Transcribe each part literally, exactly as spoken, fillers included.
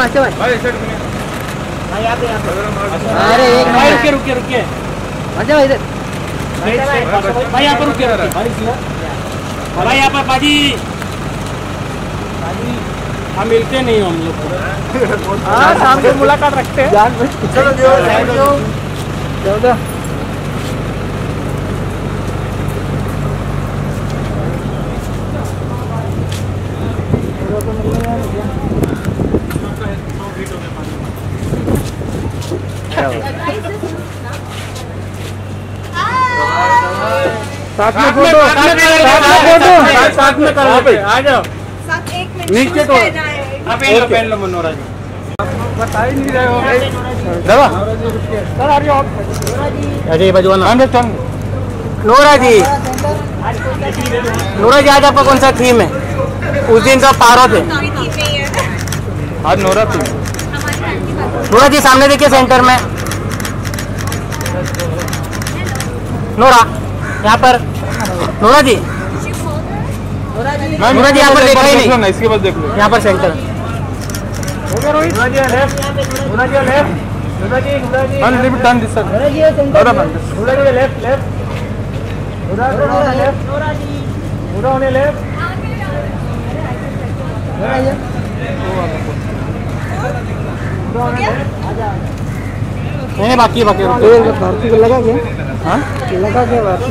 अच्छा भाई भाई सेट में भाई यहाँ पे यहाँ पे अरे एक भाई रुकिए रुकिए रुकिए अच्छा भाई इधर भाई यहाँ पर रुकिए भाई यहाँ पर बाजी हम मिलते नहीं हो हम लोग को। हाँ शाम को मुलाकात रखते हैं। चलो थैंक यू चलो साथ में फोटो साथ में फोटो साथ में करो पे आ जाओ नीचे तो आप पहन लो पहन लो मनोरा जी बता ही नहीं रहे हो दवा सर आ रही हो अजय बजवाना नोरा जी नूरा जी आज आपका कौन सा थीम है? उस दिन तो पारो थे आज नोरा थी। नूरा जी सामने देखिए सेंटर में नूरा यहाँ पर नूरा जी नूरा जी यहाँ पर देखा ही नहीं इसके बाद देख लो यहाँ पर center Nora ji left Nora ji left Nora ji Nora ji one limit turn this sir Nora ji Nora बन Nora ji left left Nora Nora left Nora ji Nora होने लेफ्ट नोरा जी नहीं बाकी बाकी भारती को लगा क्या? हाँ लगा क्या भारती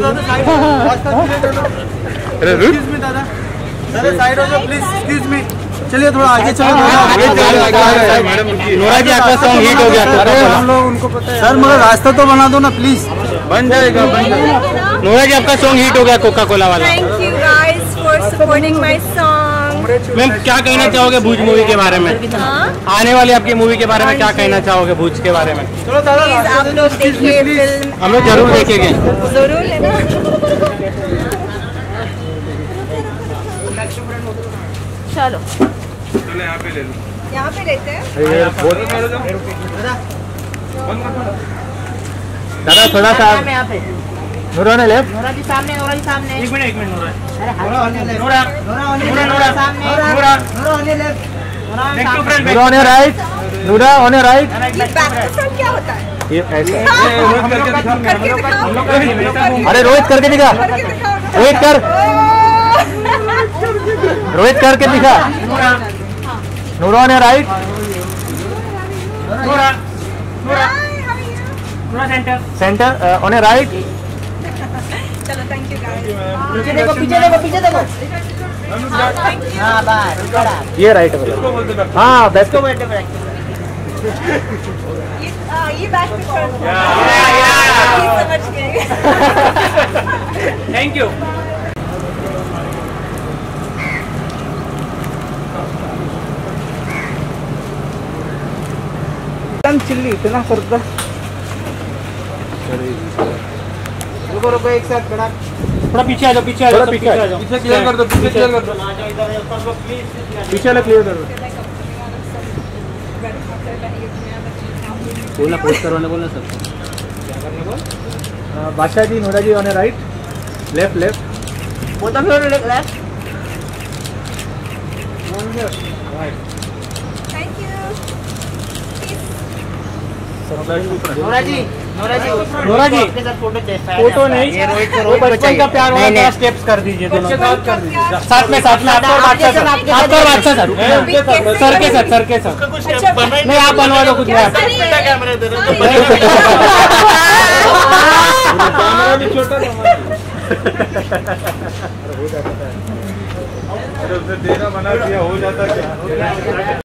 अरे रुक दादा दादा साइड हो जाओ प्लीज एक्सक्यूज मी चलिए थोड़ा आगे चलो मैडम नूरा जी आपका सॉन्ग हिट हो गया अरे हम लोग उनको पता है सर मगर रास्ता तो बना दो ना प्लीज बन जाएगा बन जाएगा नूरा जी आपका सॉन्ग हिट हो गया कोका कोला वाला Thank you guys for supporting my song. Ma'am क्या कहना चाहोगे भूज मूवी के बारे में? हाँ? आने वाली आपकी मूवी के बारे में क्या कहना चाहोगे भूज के बारे में? चलो दादा Please आप लोग देखिए फिल्म हम लोग जरूर देखेंगे। जरूर लेना। चलो चलो यहाँ पे ले लो यहाँ पे लेते हैं। दादा थोड़ा सा यहाँ पे नूरा ने लेफ्ट नोरा जी सामने नोरा जी सामने एक मिनट एक minute Nora Nora Nora Nora Nora सामने नोरा नोरा होने left back to front Nora on right Nora on right ये बैक टू फ्रंट क्या होता है? ये ऐसा करके दिखाओ। अरे रोहित करके दिखा करके दिखाओ ना। रोहित कर रोहित करके दिखा Nora on right Nora Nora Hi, how are you? Nora center center on right चलो थैंक यू गाइस। पीछे देखो पीछे देखो पीछे देखो हाँ बाय। ये राइट हाँ बेस्ट ये आ, ये बैक टू फ्रंट। समझ गए। थैंक यू चिल्ली इतना करता रुको रुको एक साथ खड़ा थोड़ा पीछे आ जाओ पीछे आ जाओ पीछे आ जाओ पीछे क्लियर कर दो पीछे क्लियर कर दो पीछे वाला क्लियर करो बोलना पोस्ट करवाने बोलना sir Badshah ji Nora ji on right left left बोलता फिर left thank you. Nora ji Nora ji Nora ji photo नहीं वो बचपन का प्यार वाला स्टेप्स कर दीजिए दोनों कर दिया। साथ में साथ में आपका बादशाह सर आपका बादशाह सर सर के सर सर के सर अच्छा नहीं आप बनवा दो कुछ नहीं कैमरा भी छोटा अरे उसने तेरा बना दिया हो जाता क्या